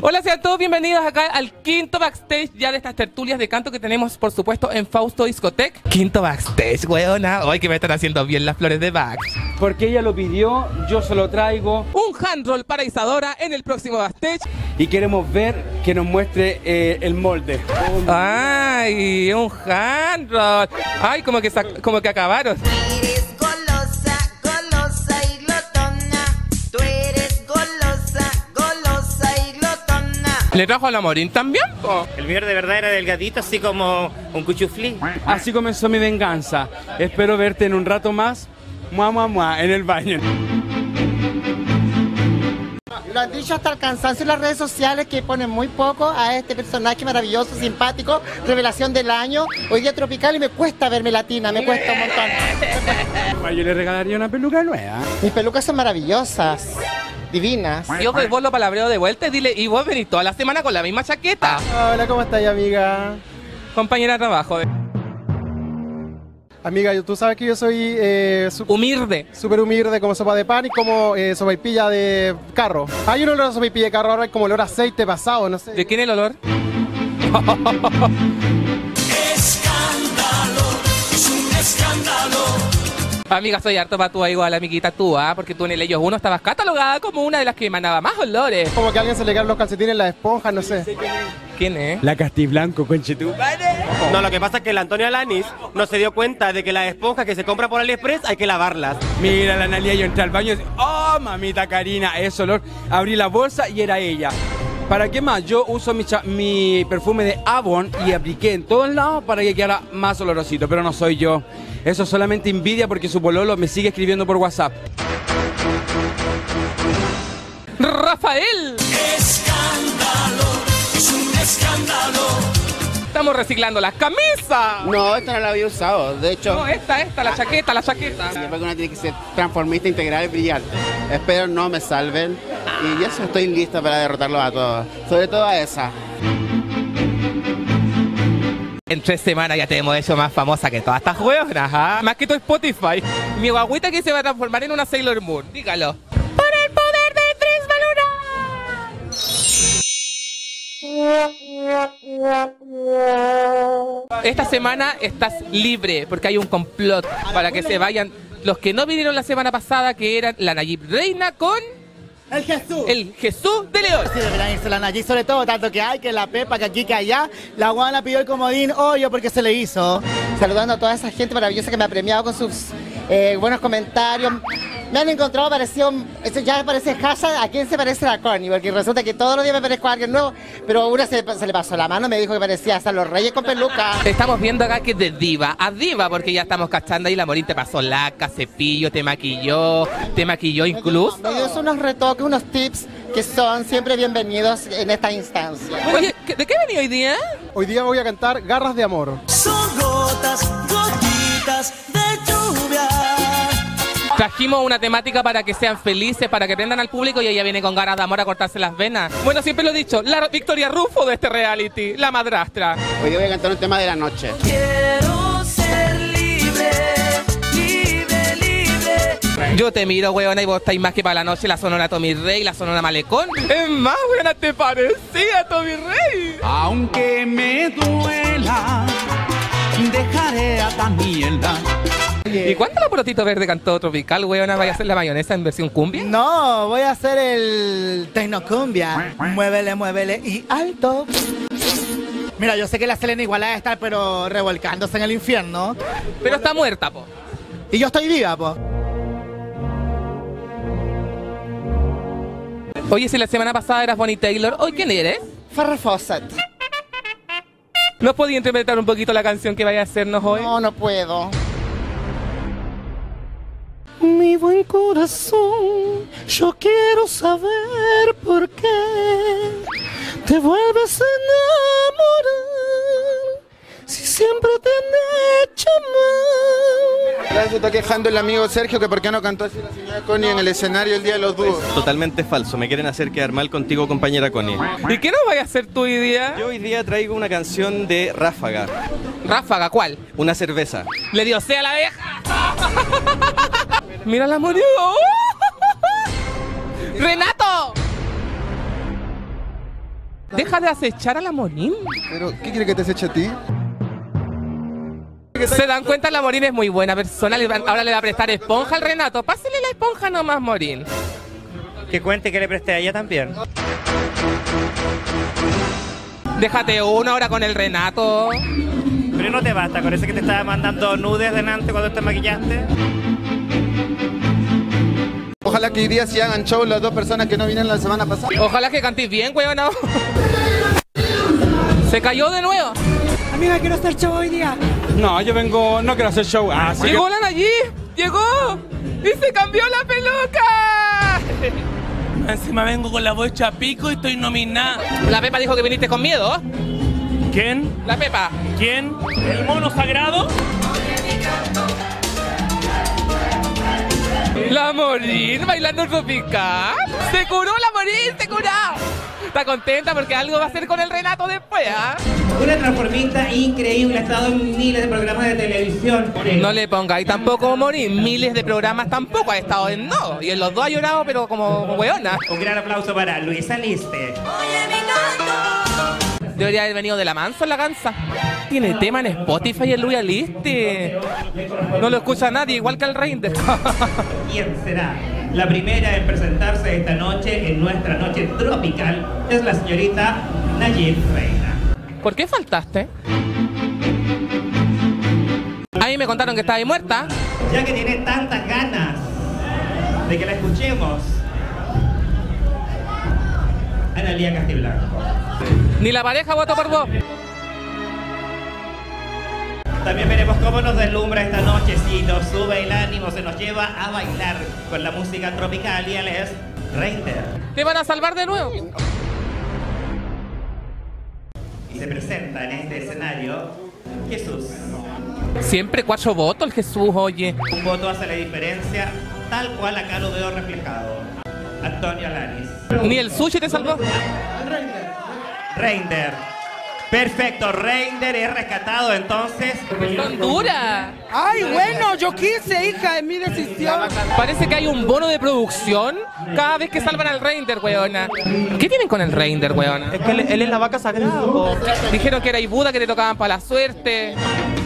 Hola, sean todos bienvenidos acá al quinto backstage ya de estas tertulias de canto que tenemos, por supuesto, en Fausto Discotec. Quinto backstage, weona. Hoy que me están haciendo bien las flores de back. Porque ella lo pidió, yo se lo traigo. Un handroll para Isadora en el próximo backstage. Y queremos ver que nos muestre el molde. Ay, un handroll. Ay, como que acabaron. ¿Le trajo a la Morín también? El mío de verdad era delgadito, así como un cuchuflí. Así comenzó mi venganza. Espero verte en un rato más, en el baño. Lo han dicho hasta el cansancio en las redes sociales, que ponen muy poco a este personaje maravilloso, simpático, revelación del año. Hoy día tropical y me cuesta verme latina, me cuesta un montón. Yo le regalaría una peluca nueva. Mis pelucas son maravillosas, divinas. Yo vos lo palabreo de vuelta y dile, y vos venís toda la semana con la misma chaqueta. Hola, ¿cómo estás, amiga? Compañera de trabajo. Amiga, tú sabes que yo soy Humilde. súper humilde, como sopa de pan y como sopaipilla de carro. Hay un olor a sopaipilla de carro, ahora hay como olor a aceite pasado, no sé. ¿De quién el olor? Escándalo, es un escándalo. Amiga, soy harto para tú igual, amiguita tú, porque tú en el Ellos Uno estabas catalogada como una de las que emanaba más olores. Como que a alguien se le caen los calcetines en la esponja, no sé. ¿Quién es? La Castiblanco, conchetu. No, lo que pasa es que el Antonio Alanis no se dio cuenta de que las esponjas que se compra por AliExpress hay que lavarlas. Mira, la Analia, yo entré al baño y dije, oh, mamita Karina, ese olor. Abrí la bolsa y era ella. ¿Para qué más? Yo uso mi perfume de Avon y apliqué en todos lados para que quedara más olorosito, pero no soy yo. Eso es solamente envidia porque su pololo me sigue escribiendo por WhatsApp. ¡Rafael! Escándalo, es un escándalo. Estamos reciclando las camisas. No, esta no la había usado, de hecho. No, esta, la chaqueta. Yo creo que una tiene que ser transformista, integral y brillante. Espero no me salven y ya estoy lista para derrotarlos a todos, sobre todo a esa. En 3 semanas ya te hemos hecho más famosa que todas estas hueonas, ¿ah? Más que tu Spotify. Mi guagüita que se va a transformar en una Sailor Moon. Dígalo. ¡Por el poder de Tris Valora! Esta semana estás libre porque hay un complot para que se vayan los que no vinieron la semana pasada, que eran la Nayib Reina con... El Jesús. El Jesús de León. Sí, deberían irse la Nayib, sobre todo, tanto que hay, que la Pepa, que aquí, que allá. La Guana pidió el comodín, obvio, porque se le hizo. Saludando a toda esa gente maravillosa que me ha premiado con sus buenos comentarios. Me han encontrado parecido, eso ya parece hashtag, ¿a quién se parece la Connie? Porque resulta que todos los días me parezco a alguien nuevo, pero una se le pasó la mano, me dijo que parecía hasta los Reyes con peluca. Estamos viendo acá que de diva a diva, porque ya estamos cachando ahí, la Morín te pasó laca, cepillo, te maquilló incluso. Me dio unos retoques, unos tips que son siempre bienvenidos en esta instancia. Oye, ¿de qué venía hoy día? Hoy día voy a cantar Garras de Amor. Son gotas, gotitas de lluvia. Trajimos una temática para que sean felices, para que prendan al público, y ella viene con ganas de amor a cortarse las venas. Bueno, siempre lo he dicho, la Victoria Rufo de este reality, la madrastra. Hoy día voy a cantar un tema de la noche. Quiero ser libre, libre, libre. Yo te miro, weona, y vos estáis más que para la noche la Sonora Tommy Rey, la Sonora Malecón. Es más, weona, te parecía a Tommy Rey. Aunque me duela, dejaré a Daniela. ¿Y cuándo la Porotito Verde cantó Tropical, weona? ¿Vaya a hacer la mayonesa en versión cumbia? No, voy a hacer el tecnocumbia. Muévele, muévele y alto. Mira, yo sé que la Selena igual ha de estar, pero revolcándose en el infierno. Pero está muerta, po. Y yo estoy viva, po. Oye, si la semana pasada eras Bonnie Taylor, ¿hoy quién eres? Farrah Fawcett. ¿Nos podía interpretar un poquito la canción que vaya a hacernos hoy? No, no puedo. Mi buen corazón, yo quiero saber por qué te vuelves a enamorar si siempre te han hecho mal. Ahora se está quejando el amigo Sergio que por qué no cantó así la señora Connie en el escenario el día de los dúos. Totalmente falso, me quieren hacer quedar mal contigo, compañera Connie. ¿Y qué nos vaya a hacer tú hoy día? Yo hoy día traigo una canción de Ráfaga. ¿Ráfaga cuál? Una cerveza. Le dio sea a la vieja. Mira la murió. ¡Renato! deja de acechar a la Morín. Pero, ¿qué quiere que te eche a ti? Se dan cuenta, la Morín es muy buena persona. Ahora le va a prestar esponja al Renato. Pásele la esponja nomás, Morín. Que cuente que le presté a ella también. Déjate una hora con el Renato. Pero no te basta con ese que te estaba mandando nudes delante cuando te maquillaste. Ojalá que hoy día sí hagan show las dos personas que no vinieron la semana pasada. Ojalá que cantéis bien, weón. ¿No? Se cayó de nuevo. Amiga, quiero hacer show hoy día. No, yo vengo, no quiero hacer show. Llegó la Nayib, llegó y se cambió la peluca. Encima vengo con la voz hecha pico y estoy nominada. La Pepa dijo que viniste con miedo. ¿Quién? La Pepa. ¿Quién? ¿El mono sagrado? La Morín bailando tropical. Se curó la Morín, se curó. Está contenta porque algo va a hacer con el Renato después, ¿ah? Una transformista increíble, ha estado en miles de programas de televisión. No le pongáis tampoco Morín, miles de programas tampoco, ha estado en no. Y en los dos ha llorado, pero como hueona. Un gran aplauso para Luisa Liste. Debería haber venido de la manso en la cansa. Tiene tema en Spotify el Luis Aliste. No lo escucha nadie, igual que el Reiner. ¿Quién será la primera en presentarse esta noche en nuestra noche tropical? Es la señorita Nayib Reina. ¿Por qué faltaste? A mí me contaron que estaba ahí muerta. Ya que tiene tantas ganas de que la escuchemos, Analía Castiblanco. Ni la pareja votó por vos. También veremos cómo nos deslumbra esta noche, si nos sube el ánimo, se nos lleva a bailar con la música tropical, y él es Reiner. ¿Te van a salvar de nuevo? Y se presenta en este escenario Jesús. Siempre 4 votos el Jesús, oye. Un voto hace la diferencia, tal cual acá lo veo reflejado. Antonio Alanis. Ni el sushi te salvó. Reiner. Perfecto, Reiner es rescatado entonces. ¡Honduras! Ay, bueno, yo quise, hija, es mi decisión. Parece que hay un bono de producción cada vez que salvan al Reiner, weona. ¿Qué tienen con el Reiner, weona? Es que él es la vaca sagrada. Po. Dijeron que era Ibuda, que te tocaban para la suerte.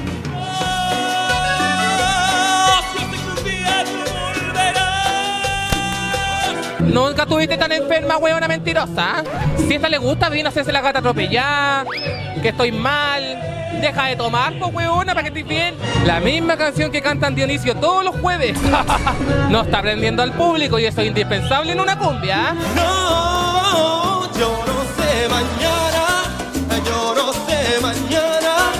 Nunca estuviste tan enferma, weona mentirosa. Si a esta le gusta, vino a hacerse la gata atropellada, que estoy mal. Deja de tomar, pues, weona, para que estés bien. La misma canción que cantan Dionisio todos los jueves. No está aprendiendo al público y eso es indispensable en una cumbia. No, yo no sé mañana, yo no sé mañana.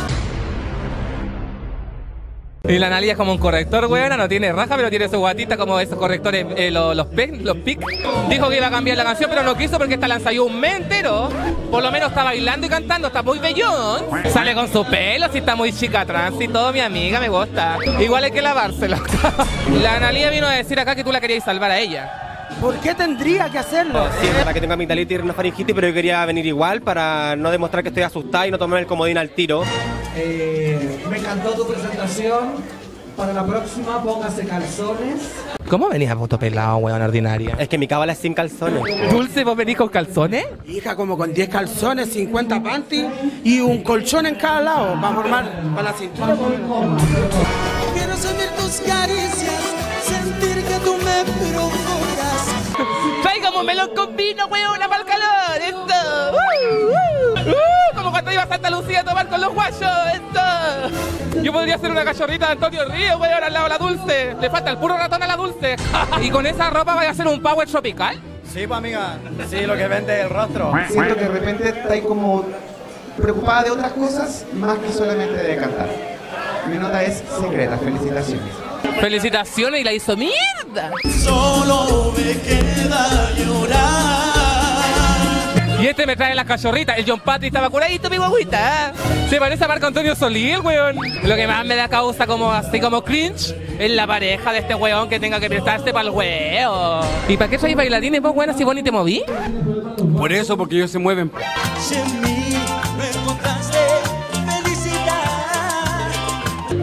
Y la Analia es como un corrector, weona, no tiene raja, pero tiene su guatita como esos correctores, los PIC. Dijo que iba a cambiar la canción, pero no quiso porque esta la ensayó un mes entero. Por lo menos está bailando y cantando, está muy bellón. Sale con su pelo, sí está muy chica trans y todo, mi amiga, me gusta. Igual hay que lavárselo. La Analia vino a decir acá que tú la querías salvar a ella. ¿Por qué tendría que hacerlo? Sí, es verdad que tengo amigdalitis y rinofaringitis, pero yo quería venir igual para no demostrar que estoy asustada y no tomar el comodín al tiro. Me encantó tu presentación. Para la próxima, póngase calzones. ¿Cómo venís a puto pelado, weón, ordinaria? Es que mi cábala es sin calzones. Dulce, ¿vos venís con calzones? Hija, como con 10 calzones, 50 panties y un colchón en cada lado para formar para la cintura. Quiero sentir tus caricias, sentir que tú me provocas. Tráigame un melón con vino, weona, para el calor, esto. Como cuando iba a Santa Lucía a tomar con los guayos, esto. Yo podría hacer una cachorrita de Antonio Ríos, weón, al lado de la Dulce. Le falta el puro ratón a la Dulce. ¿Y con esa ropa vaya a hacer un power tropical? Sí, pues amiga, sí, lo que vende el rostro. Siento que de repente estáis como preocupada de otras cosas más que solamente de cantar. Mi nota es secreta, felicitaciones. Felicitaciones, y la hizo mierda. Solo me queda llorar. Y este me trae las cachorritas. El John Patrick estaba curadito, mi guaguita. Se parece a Marco Antonio Solí, el weón. Lo que más me da causa como así como cringe es la pareja de este weón que tenga que prestarse para el weo. ¿Y para qué sois bailarines vos, weón, si vos ni te moví? Por eso, porque ellos se mueven. Si en mí no encontraste felicidad.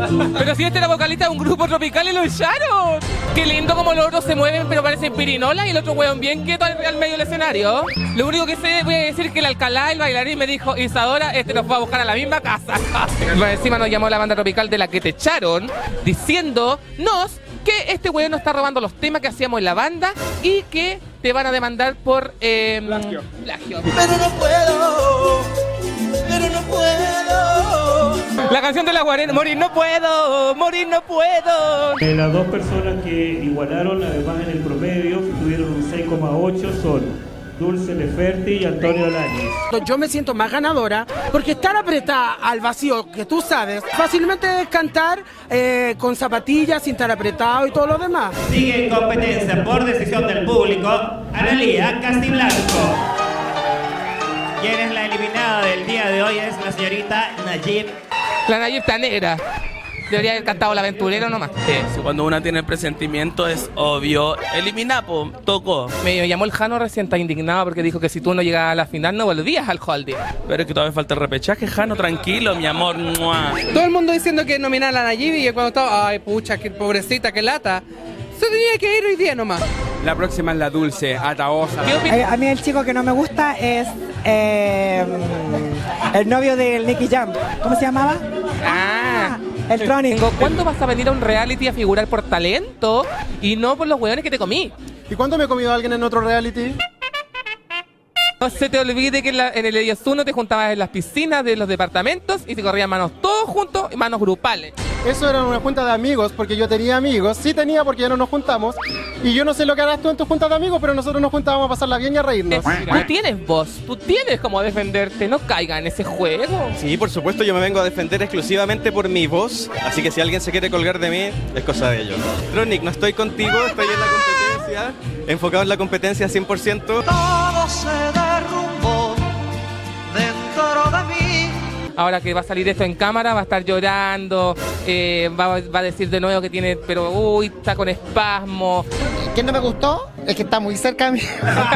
Pero si este era vocalista de un grupo tropical y lo echaron. Qué lindo como los otros se mueven, pero parecen pirinola y el otro hueón bien quieto al medio del escenario. Lo único que sé, voy a decir que el Alcalá, el bailarín, me dijo, Isadora, nos va a buscar a la misma casa. Encima nos llamó la banda tropical de la que te echaron, diciéndonos que este weón nos está robando los temas que hacíamos en la banda y que te van a demandar por plagio. Pero no puedo, pero no puedo. La canción de la Guarena, morir no puedo, morir no puedo. Las dos personas que igualaron además en el promedio, que tuvieron un 6,8 son Dulce Leferti y Antonio Alanis. Yo me siento más ganadora porque estar apretada al vacío, que tú sabes, fácilmente es cantar con zapatillas, sin estar apretado y todo lo demás. Sigue en competencia por decisión del público, Analía Castiblanco. Quien es la eliminada del día de hoy es la señorita Nayib. La Nayib está negra. Debería haber cantado La Aventurera nomás. Cuando una tiene presentimiento es obvio. Eliminapo, tocó. Me llamó el Jano recién, está indignado porque dijo que si tú no llegabas a la final no volvías al holding. Pero es que todavía falta el repechaje, Jano, tranquilo, mi amor. ¡Mua! Todo el mundo diciendo que nominar a la Nayib y que cuando estaba, ay pucha, qué pobrecita, qué lata. Se tenía que ir hoy día nomás. La próxima es la Dulce, Ataosa. A mí el chico que no me gusta es el novio del Nicky Jam. ¿Cómo se llamaba? El Tronic. ¿Cuándo vas a venir a un reality a figurar por talento y no por los hueones que te comí? ¿Y cuándo me he comido a alguien en otro reality? No se te olvide que en el Elías 1 te juntabas en las piscinas de los departamentos y se corrían manos todos juntos y manos grupales. Eso era una junta de amigos, porque yo tenía amigos. Sí tenía, porque ya no nos juntamos. Y yo no sé lo que harás tú en tu junta de amigos, pero nosotros nos juntábamos a pasarla bien y a reírnos. Tú tienes voz, tú tienes como defenderte, no caiga en ese juego. Sí, por supuesto, yo me vengo a defender exclusivamente por mi voz, así que si alguien se quiere colgar de mí, es cosa de ellos. Tronic, no estoy contigo, estoy en la competencia, enfocado en la competencia 100%. Todo se derrumbó dentro de mí. Ahora que va a salir esto en cámara, va a estar llorando, va a decir de nuevo que tiene, pero uy, está con espasmo. ¿Quién no me gustó? Es que está muy cerca de mí.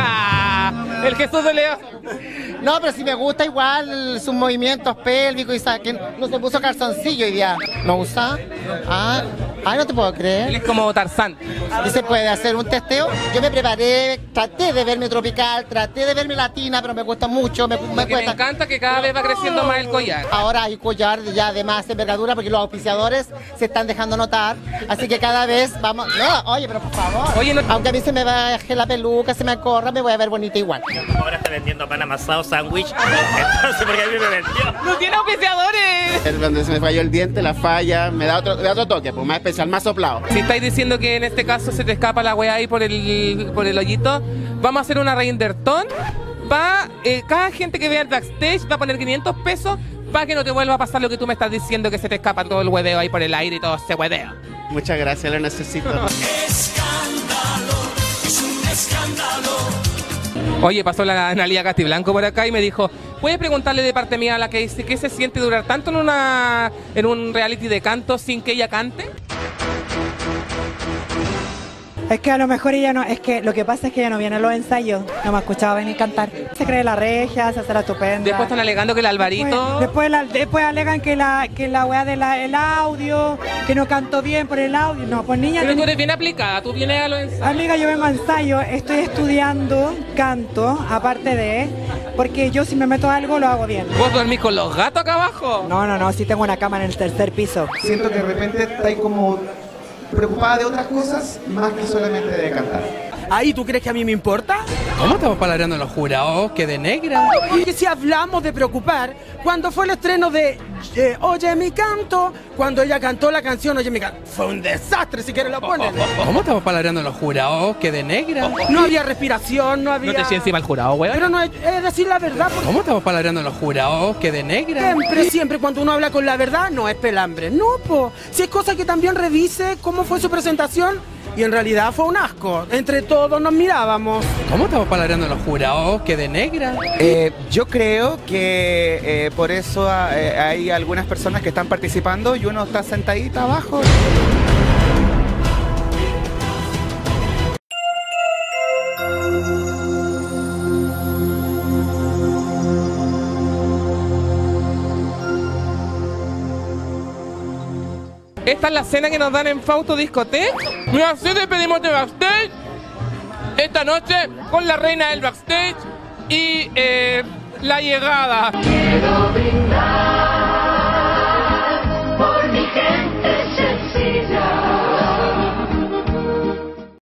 El Jesús de León. No, pero si me gusta igual sus movimientos pélvicos y que no se puso calzoncillo hoy día. ¿Me gusta? No te puedo creer. Él es como Tarzán. ¿Y se puede hacer un testeo? Yo me preparé, traté de verme tropical, traté de verme latina, pero me cuesta mucho, me cuesta. Me encanta que cada vez va creciendo más el collar. Ahora hay collar ya de más envergadura porque los auspiciadores se están dejando notar. Así que cada vez vamos... No, oye, pero por favor. Oye, no... Aunque a mí se me baje la peluca, se me corra, me voy a ver bonita igual. Ahora está vendiendo pan amasado, sándwich. Entonces, porque a mí me vendió. ¡No tiene auspiciadores! Cuando se me falló el diente, la falla, me da otro toque, pues más especial, más soplado. Si estáis diciendo que en este caso se te escapa la weá ahí por el hoyito, vamos a hacer una reindertón. Cada gente que vea el backstage va a poner 500 pesos para que no te vuelva a pasar lo que tú me estás diciendo, que se te escapa todo el hueveo ahí por el aire y todo ese hueveo. Muchas gracias, lo necesito. Escándalo, es un escándalo. Oye, pasó la Analía Castiblanco por acá y me dijo, ¿puedes preguntarle de parte mía a la que dice qué se siente durar tanto en un reality de canto sin que ella cante? Es que a lo mejor ella no, es que lo que pasa es que ella no viene a los ensayos, no me ha escuchado venir cantar. Se cree la regia, se hace la estupenda. Después están alegando que el Alvarito... Después alegan que la weá del audio, que no canto bien por el audio. No, pues niña... Pero tú eres bien aplicada, tú vienes a los ensayos. Amiga, yo vengo a ensayo, estoy estudiando canto, aparte de... Porque yo si me meto a algo lo hago bien. ¿Vos dormís con los gatos acá abajo? No, sí tengo una cama en el tercer piso. Siento que de repente estáis como preocupada de otras cosas más que solamente de cantar. Ahí, ¿tú crees que a mí me importa? ¿Cómo estamos palabreando en los jurados? ¡Que de negra! Y que si hablamos de preocupar, cuando fue el estreno de Oye mi canto, cuando ella cantó la canción Oye mi canto, fue un desastre, si quieres lo ponen. ¿Cómo estamos palabreando en los jurados? ¡Que de negra! No había respiración, no había... No te eché encima el jurado, weón. Pero no es decir la verdad. Porque... ¿Cómo estamos palabreando en los jurados? ¡Que de negra! Siempre cuando uno habla con la verdad, no es pelambre. No, po. Si es cosa que también revise cómo fue su presentación. Y en realidad fue un asco. Entre todos nos mirábamos. ¿Cómo estamos palabreando en los jurados? ¡Que de negra! Yo creo que por eso hay algunas personas que están participando y uno está sentadita abajo. Esta es la cena que nos dan en Fausto Discoteque. Y así despedimos de backstage esta noche con la reina del backstage y la llegada. Quiero brindar.